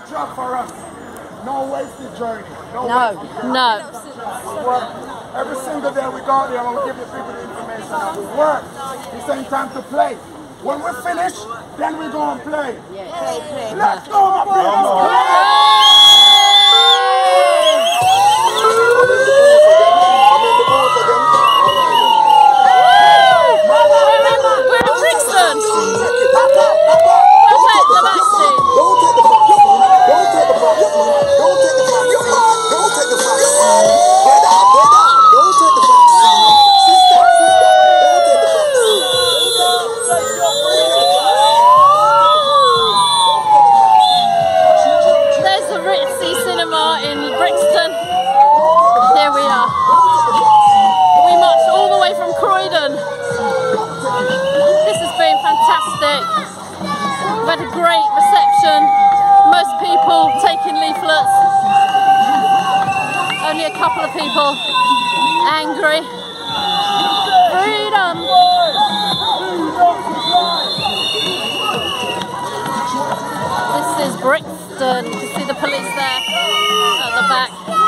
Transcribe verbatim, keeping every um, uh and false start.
job for us. No wasted journey. No. No. Wasted journey. No. We work every single day. We go out there and we give the people the information. And we work. It's ain't time to play. When we finish, then we go and play. Yeah. Play, play. Let's go, my people. We've had a great reception, most people taking leaflets, only a couple of people angry. Freedom! This is Brixton, you can see the police there at the back.